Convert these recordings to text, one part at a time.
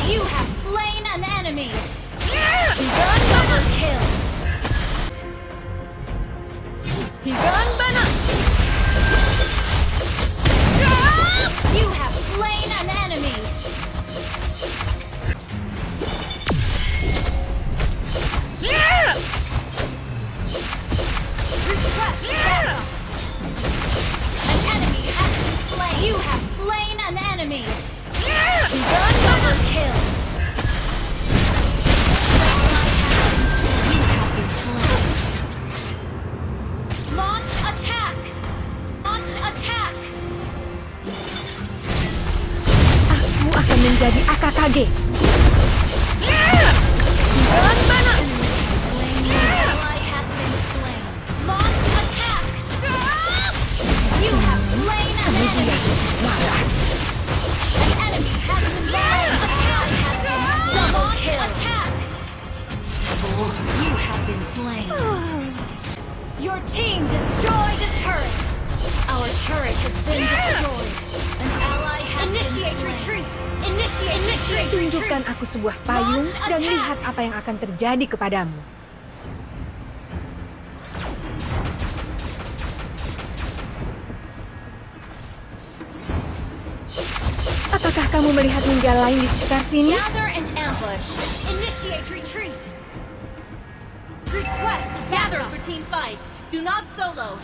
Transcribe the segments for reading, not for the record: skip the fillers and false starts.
You have slain an enemy. Double kill. Higan bana. You have slain an enemy. Request backup. An enemy has been slain. You have slain an enemy. Double kill. You have been slain. Launch attack. Launch attack. Aku akan menjadi AKKG. Higan bana. Ally has been slain. Launch attack. You have slain an enemy. An enemy has been slain. Attack has been double kill. Attack. You have been slain. Your team destroyed a turret. Our turret has been destroyed. An ally has initiate retreat. Initiate Tunjukkan retreat. aku sebuah payung Launch dan attack. lihat apa yang akan terjadi kepadamu. Apakah kamu melihat ninja lain di sekitar sini? Gather and ambush. Initiate retreat. Request Gather backup. for team fight. Do not solo.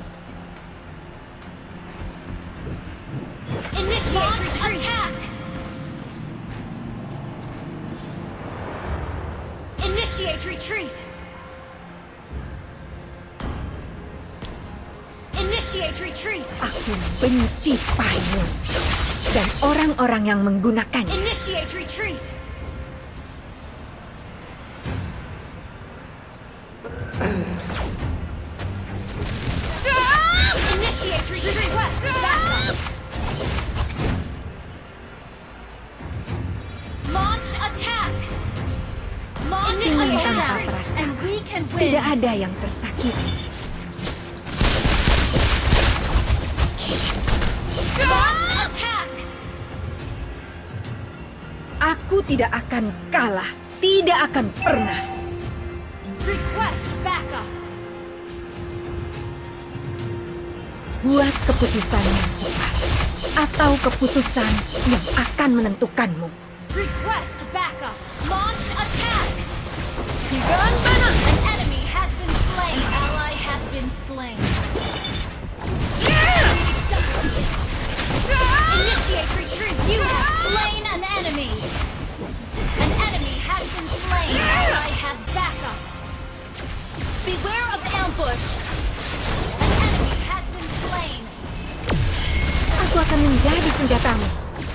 Initiate retreat. Attack. Initiate retreat. Initiate retreat. Aku benci payung dan orang-orang yang menggunakannya. Initiate retreat. Initiate retreat. Request backup. Launch attack. Launch Dengan tanpa attack. perasaan, And we can tidak win. ada yang tersakiti. Launch attack. Aku tidak akan kalah, tidak akan pernah. Request backup. Buat keputusan yang tepat, atau keputusan yang akan menentukanmu. Request backup. Launch attack. Higan bana. An enemy has been slain. An ally has been slain. Initiate retreat. You have slain an enemy. An enemy has been slain. An ally has backup. Beware of ambush. An enemy has been slain. Aku akan menjadi senjatamu.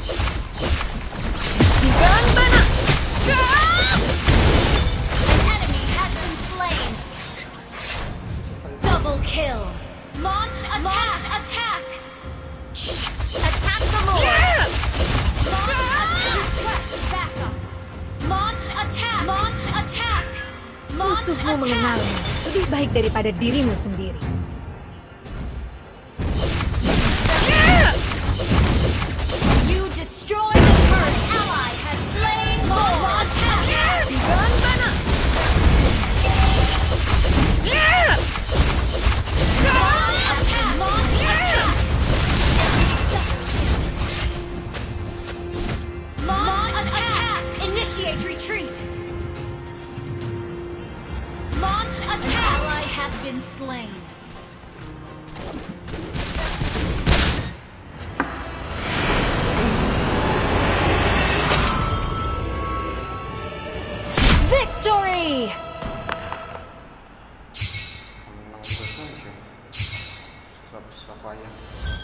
Higan bana. An enemy has been slain. Double kill. Launch attack. Launch attack. Attack the Lord. Launch attack. Request backup. Launch attack. Launch attack. Launch Musuhmu attack. mengenalmu lebih baik daripada dirimu sendiri. You destroy the turret. An ally has slain. Launch attack. Higan bana. Launch attack. Launch attack. Launch attack. Initiate retreat. Launch attack. Ally has been slain. Victory! Setelah bersusah payah.